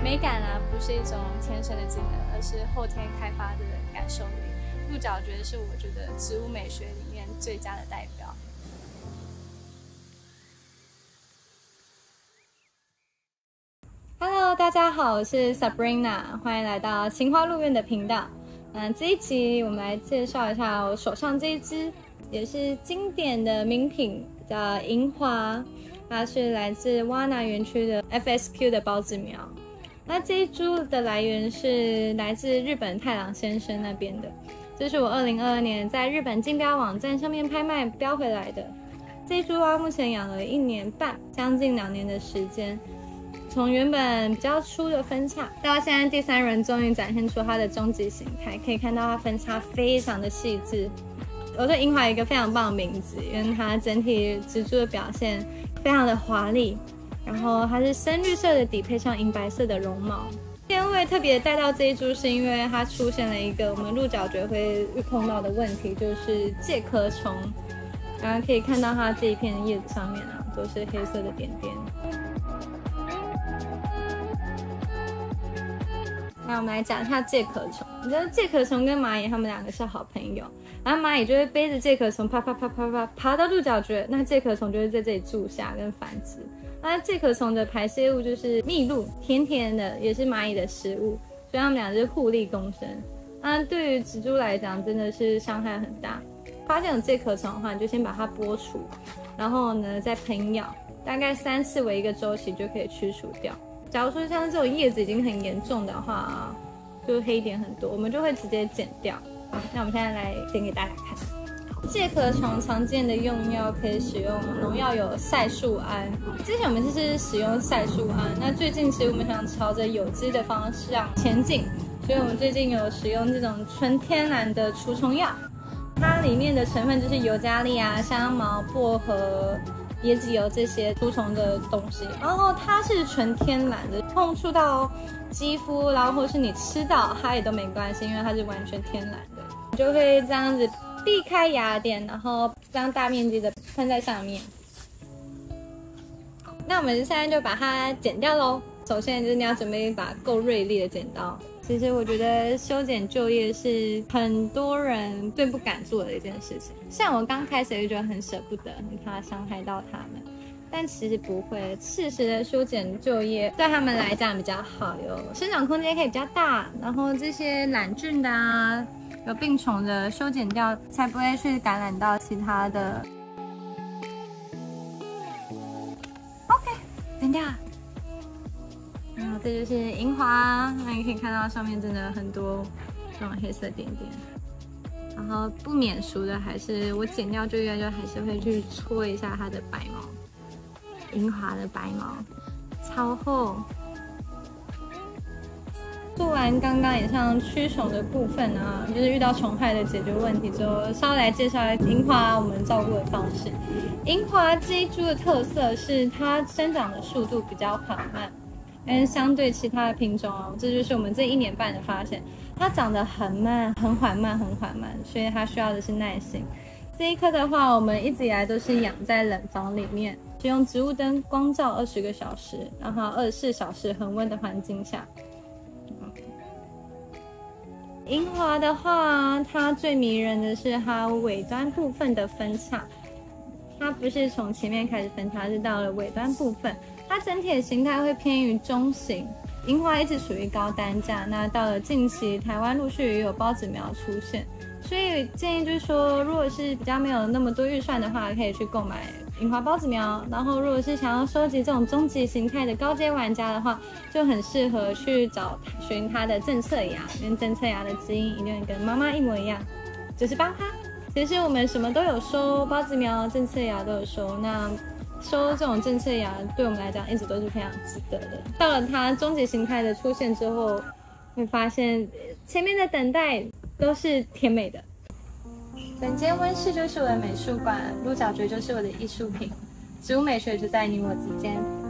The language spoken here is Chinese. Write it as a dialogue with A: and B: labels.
A: 美感啊，不是一种天生的技能，而是后天开发的感受力。鹿角蕨是我觉得植物美学里面最佳的代表。Hello， 大家好，我是 Sabrina， 欢迎来到青花鹿苑的频道。这一集我们来介绍一下我手上这一支，也是经典的名品，叫银华，它是来自挖拿园区的 FSQ 的孢子苗。那这一株的来源是来自日本太郎先生那边的，这是我2022年在日本竞标网站上面拍卖标回来的。这一株啊，目前养了1年半，将近2年的时间，从原本比较粗的分叉，到现在第3轮终于展现出它的终极形态，可以看到它分叉非常的细致。我对银华有一个非常棒的名字，因为它整体植株的表现非常的华丽。然后它是深绿色的底配上银白色的绒毛。今天会特别带到这一株，是因为它出现了一个我们鹿角蕨会碰到的问题，就是介壳虫。大家可以看到它这一片叶子上面啊，都是黑色的点点。那我们来讲一下介壳虫。你知道介壳虫跟蚂蚁它们2个是好朋友，然后蚂蚁就会背着介壳虫啪啪啪啪啪爬到鹿角蕨，那介壳虫就会在这里住下跟繁殖。那介壳虫的排泄物就是蜜露，甜甜的，也是蚂蚁的食物，所以它们俩是互利共生。那对于植株来讲，真的是伤害很大。发现有介壳虫的话，你就先把它剥除，然后呢再喷药，大概3次为一个周期就可以驱除掉。假如说像这种叶子已经很严重的话，就黑点很多，我们就会直接剪掉。那我们现在来剪给大家看。介壳虫常见的用药可以使用农药有赛树胺，之前我们是使用赛树胺，那最近其实我们想朝着有机的方向前进，所以我们最近有使用这种纯天然的除虫药，它里面的成分就是尤加利啊、香茅、薄荷、椰子油这些除虫的东西，然后它是纯天然的，碰触到肌肤，然后或是你吃到它也都没关系，因为它是完全天然的，你就会这样子避开芽点，然后这样大面积的喷在上面。那我们现在就把它剪掉咯。首先就是你要准备一把够锐利的剪刀。其实我觉得修剪旧叶是很多人最不敢做的一件事情，像我刚开始就觉得很舍不得，很怕伤害到它们，但其实不会，适时的修剪旧叶对他们来讲比较好，有生长空间可以比较大，然后这些懒菌的啊、有病虫的修剪掉，才不会去感染到其他的。OK， 剪掉。然后这就是银华，那你可以看到上面真的很多这种黑色点点。然后不免俗的还是我剪掉旧叶就还是会去搓一下它的白毛，银华的白毛超厚。做完刚刚以上驱虫的部分啊，就是遇到虫害的解决问题之后，稍微来介绍银华我们照顾的方式。银华这一株的特色是它生长的速度比较缓慢，但相对其他的品种哦，这就是我们这1年半的发现，它长得很慢、很缓慢、很缓慢，所以它需要的是耐心。这一棵的话，我们一直以来都是养在冷房里面，使用植物灯光照20个小时，然后24小时恒温的环境下。银华的话，它最迷人的是它尾端部分的分叉，它不是从前面开始分叉，是到了尾端部分。它整体的形态会偏于中型，银华一直处于高单价。那到了近期，台湾陆续也有孢子苗出现，所以建议就是说，如果是比较没有那么多预算的话，可以去购买银华孢子苗。然后，如果是想要收集这种终极形态的高阶玩家的话，就很适合去寻它的正侧芽，因为正侧芽的基因一定跟妈妈一模一样，就是帮它。其实我们什么都有收，孢子苗、正侧芽都有收。那收这种正侧芽对我们来讲一直都是非常值得的。到了它终极形态的出现之后，会发现前面的等待都是甜美的。整间温室就是我的美术馆，鹿角蕨就是我的艺术品，植物美学就在你我之间。